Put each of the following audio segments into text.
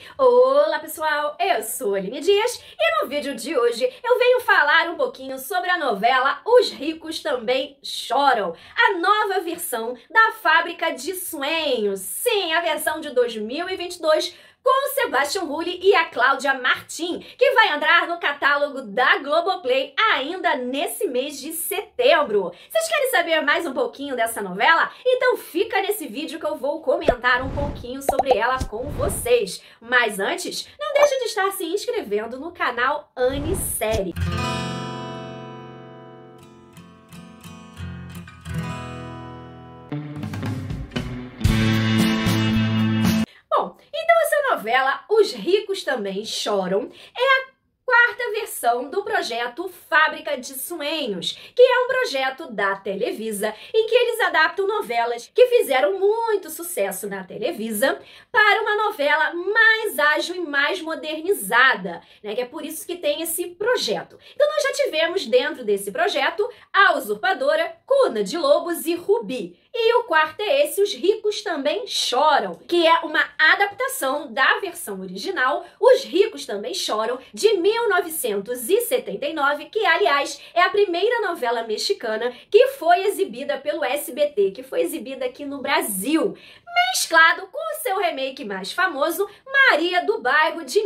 Olá pessoal, eu sou a Aline Dias e no vídeo de hoje eu venho falar um pouquinho sobre a novela Os Ricos Também Choram, a nova versão da Fábrica de Sonhos. Sim, a versão de 2022 com o Sebastião Rulli e a Cláudia Martim, que vai entrar no catálogo da Globoplay ainda nesse mês de setembro. Vocês querem saber mais um pouquinho dessa novela? Então fica nesse vídeo que eu vou comentar um pouquinho sobre ela com vocês. Mas antes, não deixe de estar se inscrevendo no canal Anisérie. Novela Os Ricos Também Choram é a quarta versão do projeto Fábrica de Sonhos, que é um projeto da Televisa em que eles adaptam novelas que fizeram muito sucesso na Televisa para uma novela mais ágil e mais modernizada, né? Que é por isso que tem esse projeto. Então nós já tivemos dentro desse projeto A Usurpadora, Cuna de Lobos e Rubi. E o quarto é esse, Os Ricos Também Choram, que é uma adaptação da versão original, Os Ricos Também Choram, de 1979, que, aliás, é a primeira novela mexicana que foi exibida pelo SBT, que foi exibida aqui no Brasil, mesclado com o seu remake mais famoso, Maria do Bairro, de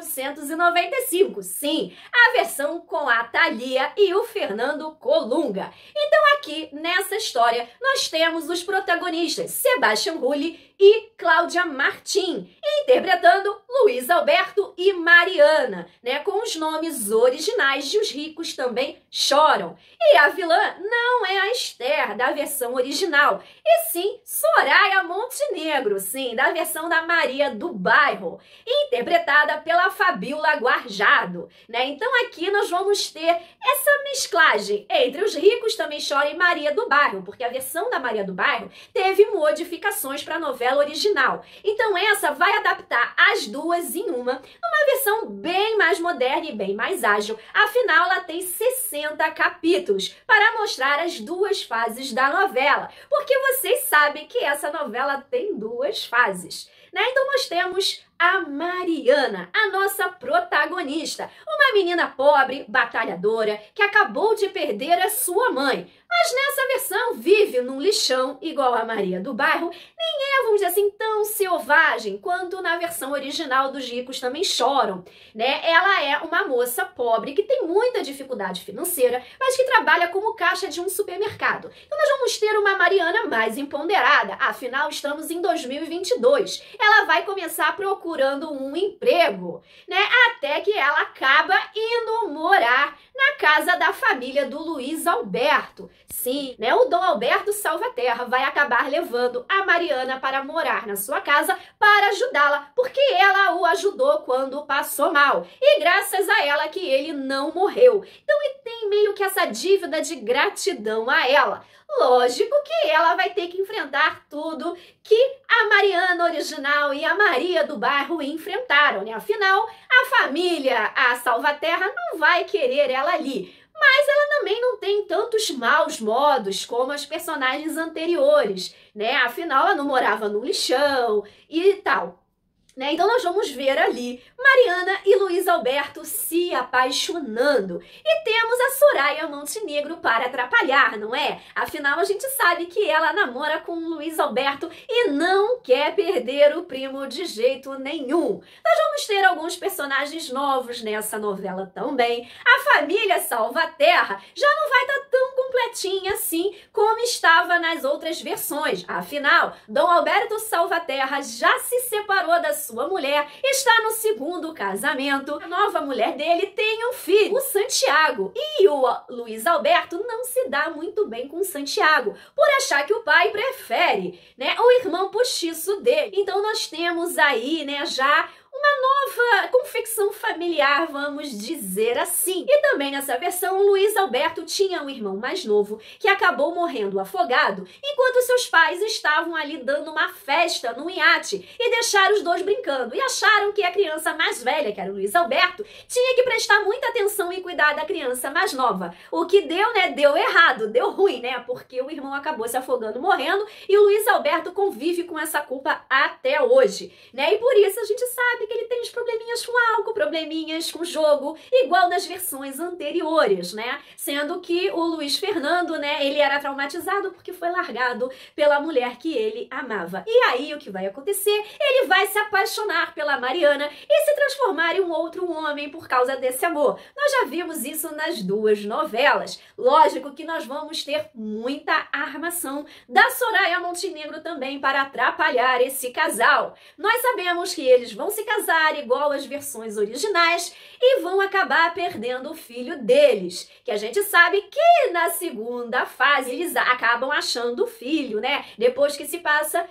1995. Sim, a versão com a Thalia e o Fernando Colunga. Então aqui, nessa história, nós temos os protagonistas Sebastião Rulli e Cláudia Martim, interpretando Luiz Alberto e Mariana, né, com os nomes originais de Os Ricos Também Choram. E a vilã não é a Esther, da versão original, e sim Soraya Montenegro, sim, da versão da Maria do Bairro, interpretada pela Fabiola Guarjado, né? Então aqui nós vamos ter essa mesclagem entre Os Ricos Também Choram e Maria do Bairro, porque a versão da Maria do Bairro teve modificações para a novela original. Então essa vai adaptar as duas em uma, numa versão bem mais moderna e bem mais ágil. Afinal, ela tem 60 capítulos para mostrar as duas fases da novela, porque vocês sabem que essa novela tem duas fases, né? Então nós temos a Mariana, a nossa protagonista, uma menina pobre, batalhadora, que acabou de perder a sua mãe, mas nessa versão vive num lixão igual a Maria do Bairro, nem é, vamos dizer assim, tão selvagem quanto na versão original dos Ricos Também Choram, né? Ela é uma moça pobre que tem muita dificuldade financeira, mas que trabalha como caixa de um supermercado. Então nós vamos ter uma Mariana mais empoderada, afinal estamos em 2022. Ela vai começar a procurando um emprego, né? Até que ela acaba indo morar na casa da família do Luiz Alberto. Sim, né? O Dom Alberto Salvaterra vai acabar levando a Mariana para morar na sua casa para ajudá-la, porque ela o ajudou quando passou mal. E graças a ela que ele não morreu. Então ele tem meio que essa dívida de gratidão a ela. Lógico que ela vai ter que enfrentar tudo que a Mariana original e a Maria do Bairro enfrentaram, né? Afinal, a família, a Salvaterra, não vai querer ela ali. Mas ela também não tem tantos maus modos como as personagens anteriores, né? Afinal, ela não morava no lixão e tal, né? Então nós vamos ver ali Mariana e Luiz Alberto se apaixonando. E temos a Soraya Montenegro para atrapalhar, não é? Afinal, a gente sabe que ela namora com o Luiz Alberto e não quer perder o primo de jeito nenhum. Nós vamos ter alguns personagens novos nessa novela também. A família Salvaterra já não vai estar tão completinha assim como estava nas outras versões. Afinal, Dom Alberto Salvaterra já se separou da sua mulher, está no segundo casamento. A nova mulher dele tem um filho, o Santiago, e o Luiz Alberto não se dá muito bem com o Santiago, por achar que o pai prefere, né, o irmão postiço dele. Então nós temos aí, né, já uma nova confecção familiar, vamos dizer assim. E também nessa versão, Luiz Alberto tinha um irmão mais novo que acabou morrendo afogado, enquanto seus pais estavam ali dando uma festa no iate e deixaram os dois brincando e acharam que a criança mais velha, que era o Luiz Alberto, tinha que prestar muita atenção e cuidar da criança mais nova. O que deu, né? Deu errado, deu ruim, né? Porque o irmão acabou se afogando, morrendo, e o Luiz Alberto convive com essa culpa até hoje, né? E por isso a gente sabe que ele tem os probleminhas com álcool, probleminhas com jogo, igual nas versões anteriores, né? Sendo que o Luiz Fernando, né, ele era traumatizado porque foi largado pela mulher que ele amava. E aí o que vai acontecer? Ele vai se apaixonar pela Mariana e se transformar em um outro homem por causa desse amor. Nós já vimos isso nas duas novelas. Lógico que nós vamos ter muita armação da Soraya Montenegro também para atrapalhar esse casal. Nós sabemos que eles vão se casar igual às versões originais e vão acabar perdendo o filho deles, que a gente sabe que na segunda fase eles acabam achando o filho, né? Depois que se passa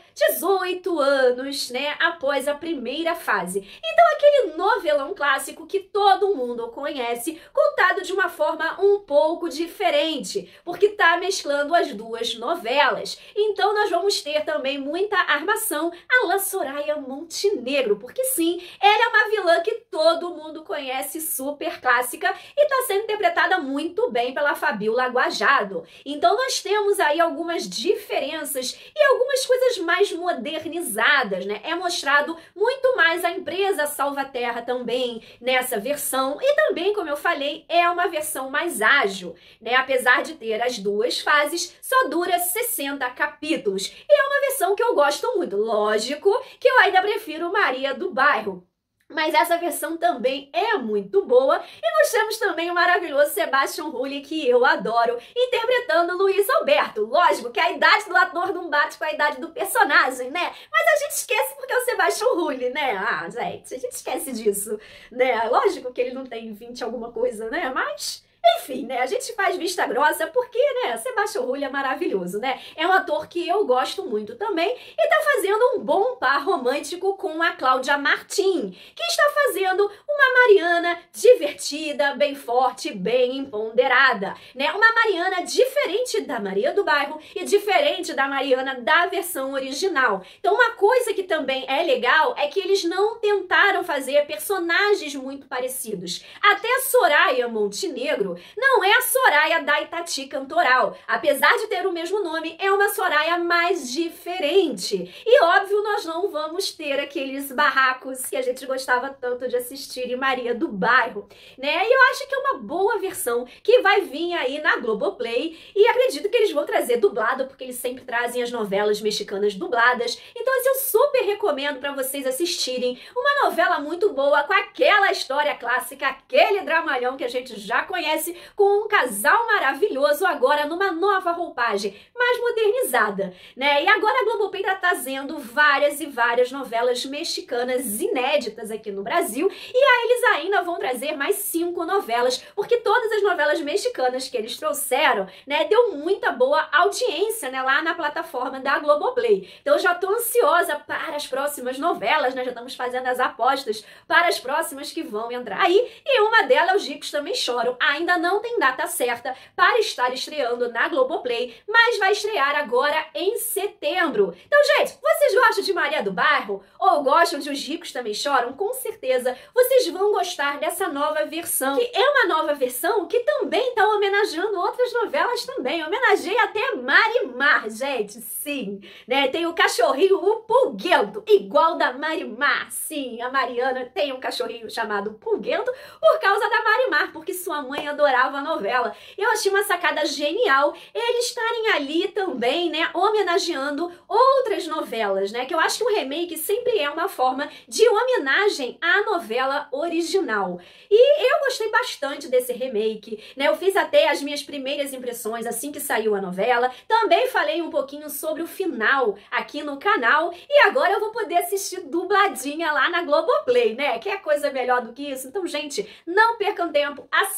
18 anos, né, após a primeira fase. Então aquele novelão clássico que todo mundo conhece, contado de uma forma um pouco diferente, porque tá mesclando as duas novelas. Então nós vamos ter também muita armação à la Soraya Montenegro, porque sim, ela é uma vilã que todo mundo conhece, super clássica, e tá sendo interpretada muito bem pela Fabiola Guajado. Então nós temos aí algumas diferenças e algumas coisas mais modernizadas, né? É mostrado muito mais a empresa Salvaterra também nessa versão, e também, como eu falei, é uma versão mais ágil, né? Apesar de ter as duas fases, só dura 60 capítulos. E é uma versão que eu gosto muito. Lógico que eu ainda prefiro Maria do Bairro, mas essa versão também é muito boa. E nós temos também o maravilhoso Sebastião Rulli, que eu adoro, interpretando Luiz Alberto. Lógico que a idade do ator não bate com a idade do personagem, né? Mas a gente esquece porque é o Sebastião Rulli, né? Ah, gente, a gente esquece disso, né? Lógico que ele não tem 20 alguma coisa, né? Mas... enfim, né, a gente faz vista grossa porque, né, Sebastião Rulli é maravilhoso, né? É um ator que eu gosto muito também e tá fazendo um bom par romântico com a Cláudia Martim, que está fazendo uma Mariana divertida, bem forte, bem empoderada, né? Uma Mariana diferente da Maria do Bairro e diferente da Mariana da versão original. Então, uma coisa que também é legal é que eles não tentaram fazer personagens muito parecidos. Até a Soraya Montenegro não é a Soraya da Itati Cantoral. Apesar de ter o mesmo nome, é uma Soraya mais diferente. E óbvio, nós não vamos ter aqueles barracos que a gente gostava tanto de assistir em Maria do Bairro, né? E eu acho que é uma boa versão que vai vir aí na Globoplay, e acredito que eles vão trazer dublado, porque eles sempre trazem as novelas mexicanas dubladas. Então assim, eu super recomendo para vocês assistirem uma novela muito boa, com aquela história clássica, aquele dramalhão que a gente já conhece, com um casal maravilhoso agora numa nova roupagem, mais modernizada, né? E agora a Globoplay tá trazendo várias e várias novelas mexicanas inéditas aqui no Brasil, e aí eles ainda vão trazer mais 5 novelas, porque todas as novelas mexicanas que eles trouxeram, né, deu muita boa audiência, né, lá na plataforma da Globoplay. Então eu já tô ansiosa para as próximas novelas, né? Já estamos fazendo as apostas para as próximas que vão entrar aí, e uma delas, Os Ricos Também Choram. Ainda não tem data certa para estar estreando na Globoplay, mas vai estrear agora em setembro. Então, gente, vocês gostam de Maria do Bairro? Ou gostam de Os Ricos Também Choram? Com certeza vocês vão gostar dessa nova versão, que é uma nova versão que também está homenageando outras novelas também. Homenageia até Marimar, gente, sim, né? Tem o cachorrinho, o Pulguento, igual da Marimar. Sim, a Mariana tem um cachorrinho chamado Pulguento por causa da Marimar, porque sua mãe adorava a novela. Eu achei uma sacada genial eles estarem ali também, né, homenageando outras novelas, né, que eu acho que um remake sempre é uma forma de homenagem à novela original. E eu gostei bastante desse remake, né, eu fiz até as minhas primeiras impressões assim que saiu a novela, também falei um pouquinho sobre o final aqui no canal, e agora eu vou poder assistir dubladinha lá na Globoplay, né, que é coisa melhor do que isso. Então, gente, não percam tempo, assim que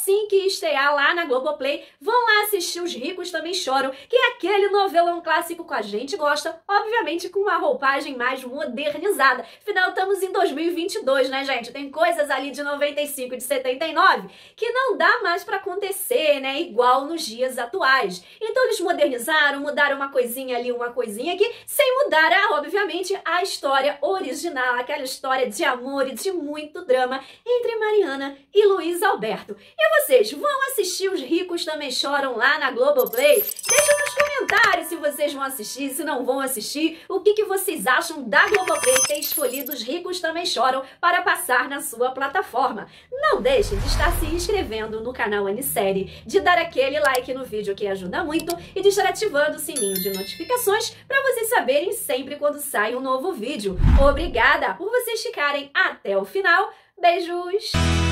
estrear lá na Globoplay. Vão lá assistir Os Ricos Também Choram, que é aquele novelão clássico que a gente gosta, obviamente com uma roupagem mais modernizada. Afinal, estamos em 2022, né, gente? Tem coisas ali de 95, de 79, que não dá mais pra acontecer, né, igual nos dias atuais. Então eles modernizaram, mudaram uma coisinha ali, uma coisinha aqui, sem mudar, obviamente, a história original, aquela história de amor e de muito drama entre Mariana e Luiz Alberto. E vocês vão assistir Os Ricos Também Choram lá na Globoplay? Deixa nos comentários se vocês vão assistir, se não vão assistir, o que vocês acham da Globoplay ter escolhido Os Ricos Também Choram para passar na sua plataforma. Não deixe de estar se inscrevendo no canal Anisérie, de dar aquele like no vídeo que ajuda muito e de estar ativando o sininho de notificações para vocês saberem sempre quando sai um novo vídeo. Obrigada por vocês ficarem até o final. Beijos!